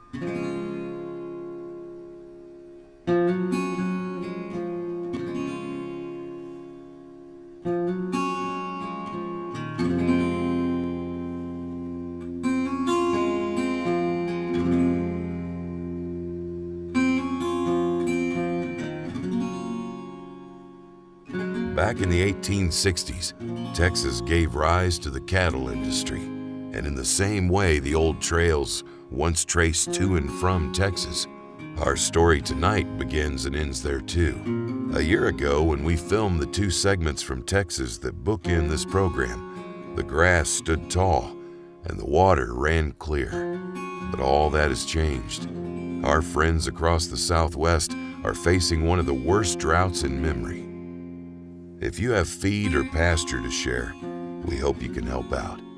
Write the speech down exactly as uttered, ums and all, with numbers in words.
Back in the eighteen sixties, Texas gave rise to the cattle industry, and in the same way the old trails once traced to and from Texas, our story tonight begins and ends there too. A year ago, when we filmed the two segments from Texas that bookend this program, the grass stood tall and the water ran clear. But all that has changed. Our friends across the Southwest are facing one of the worst droughts in memory. If you have feed or pasture to share, we hope you can help out.